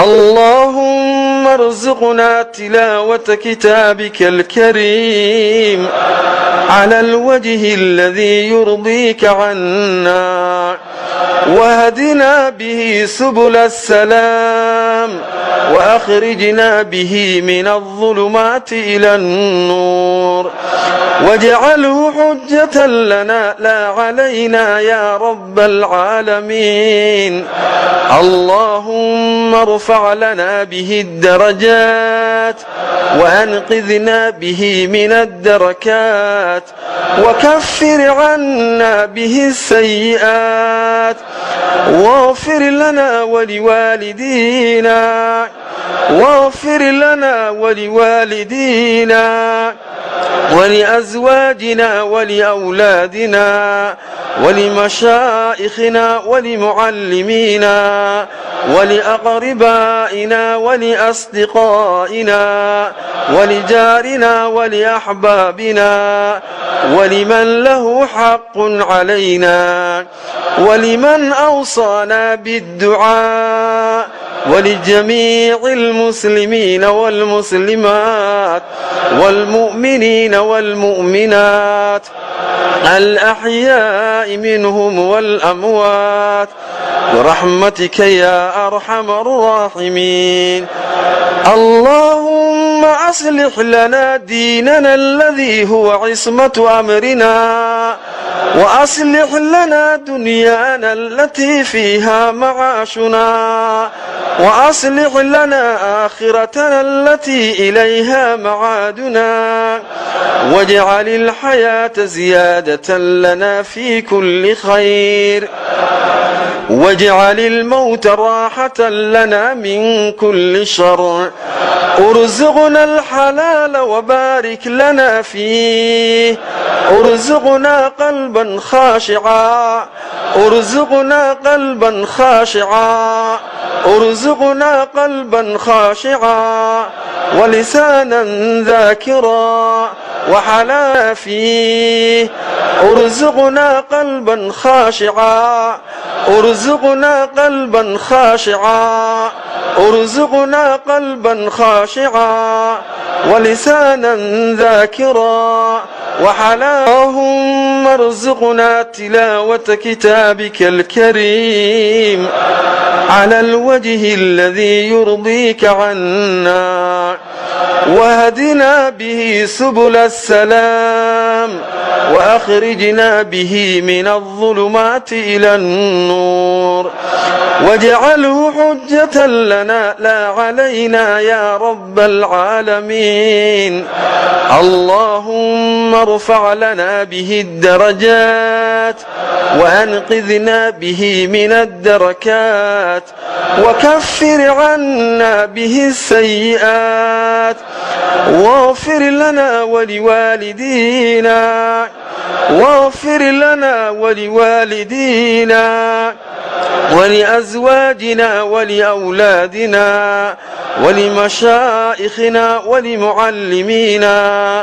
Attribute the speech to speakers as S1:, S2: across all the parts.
S1: اللهم ارزقنا تلاوة كتابك الكريم على الوجه الذي يرضيك عنا، واهدنا به سبل السلام، وأخرجنا به من الظلمات إلى النور، واجعله حجة لنا لا علينا يا رب العالمين. اللهم ارفع لنا به الدرجات، وأنقذنا به من الدركات، وكفر عنا به السيئات، واغفر لنا ولوالدينا، واغفر لنا ولوالدينا ولأزواجنا ولأولادنا ولمشائخنا ولمعلمينا ولأقربائنا ولأصدقائنا ولجارنا ولأحبابنا ولمن له حق علينا ولمن أوصانا بالدعاء ولجميع المسلمين والمسلمات والمؤمنين والمؤمنات الأحياء منهم والأموات برحمتك يا أرحم الراحمين. اللهم أصلح لنا ديننا الذي هو عصمة أمرنا، وأصلح لنا دنيانا التي فيها معاشنا، وأصلح لنا آخرتنا التي إليها معادنا، واجعل الحياة زيادة لنا في كل خير، واجعل الموت راحة لنا من كل شر. ارزقنا الحلال وبارك لنا فيه، ارزقنا قلبا خاشعا، ارزقنا قلبا خاشعا، ارزقنا قلبا خاشعا، ولسانا ذاكرا وحلا فيه، ارزقنا قلبا خاشعا، ارزقنا قلبا خاشعا، ارزقنا قلبا خاشعا، ولسانا ذاكرا وحلا. اللهم ارزقنا تلاوة كتابك الكريم على الوجه الذي يرضيك عنا، واهدنا به سبل السلام، وأخرجنا به من الظلمات إلى النور، واجعله حجة لنا لا علينا يا رب العالمين. اللهم ارفع لنا به الدرجات، وأنقذنا به من الدركات، وكفر عنا به السيئات، واغفر لنا ولوالدينا، واغفر لنا ولوالدينا ولأزواجنا ولأولادنا ولمشائخنا ولمعلمينا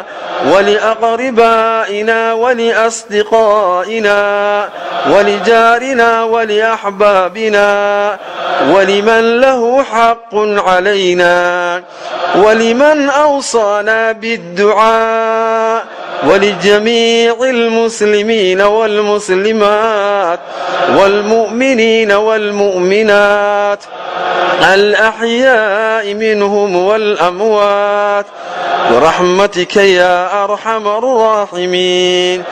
S1: ولأقربائنا ولأصدقائنا ولجارنا ولأحبابنا ولمن له حق علينا ولمن أوصانا بالدعاء ولجميع المسلمين والمسلمات والمؤمنين والمؤمنات الأحياء منهم والأموات برحمتك يا أرحم الراحمين.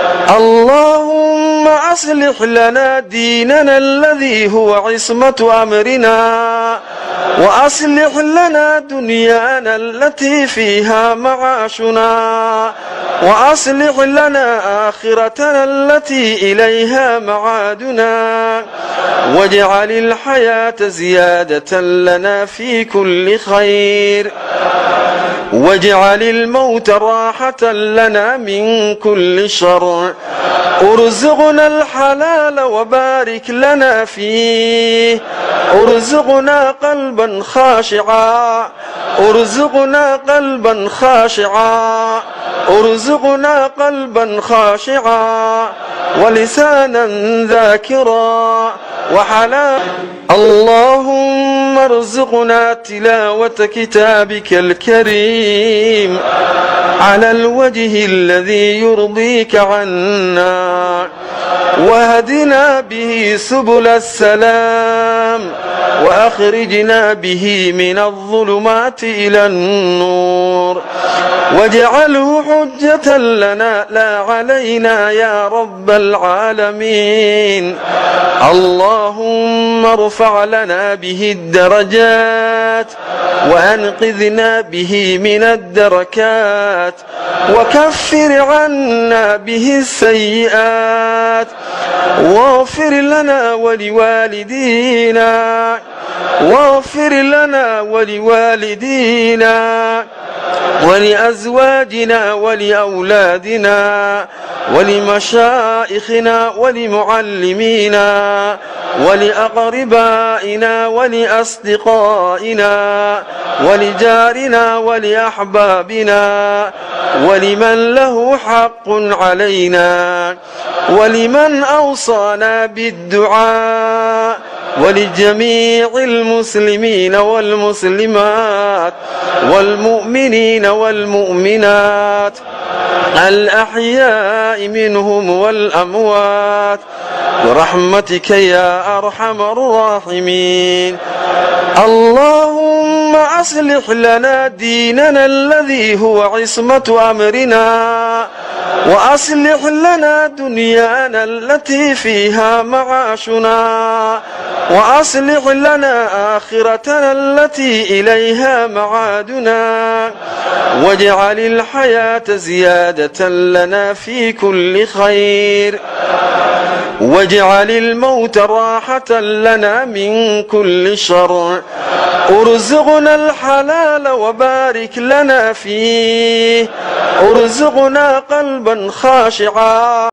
S1: اللهم أصلح لنا ديننا الذي هو عصمة أمرنا، وأصلح لنا دنيانا التي فيها معاشنا، وأصلح لنا آخرتنا التي إليها معادنا، واجعل الحياة زيادة لنا في كل خير، واجعل الموت راحة لنا من كل شر. ارزقنا الحلال وبارك لنا فيه، ارزقنا قلبا خاشعا، ارزقنا قلبا خاشعا، ارزقنا قلبا خاشعا، ولسانا ذاكرا وحلال. اللهم ارزقنا تلاوة كتابك الكريم على الوجه الذي يرضيك عنا، وهدنا به سبل السلام، وأخرجنا به من الظلمات إلى النور، واجعله حجة لنا لا علينا يا رب العالمين. اللهم ارفع لنا به الدرجات، وأنقذنا به من الدركات، وكفر عنا به السيئات، واغفر لنا ولوالدينا، واغفر لنا ولوالدينا ولأزواجنا ولأولادنا ولمشائخنا ولمعلمينا ولأقربائنا ولأصدقائنا ولجارنا ولأحبابنا ولمن له حق علينا ولمن أوصانا بالدعاء ولجميع المسلمين والمسلمات والمؤمنين والمؤمنات الأحياء منهم والأموات برحمتك يا أرحم الراحمين. اللهم أصلح لنا ديننا الذي هو عصمة أمرنا، وأصلح لنا دنيانا التي فيها معاشنا، وأصلح لنا آخرتنا التي إليها معادنا، واجعل الحياة زيادة لنا في كل خير، واجعل الموت راحة لنا من كل شر. ارزقنا الحلال وبارك لنا فيه، ارزقنا قلبا خاشعا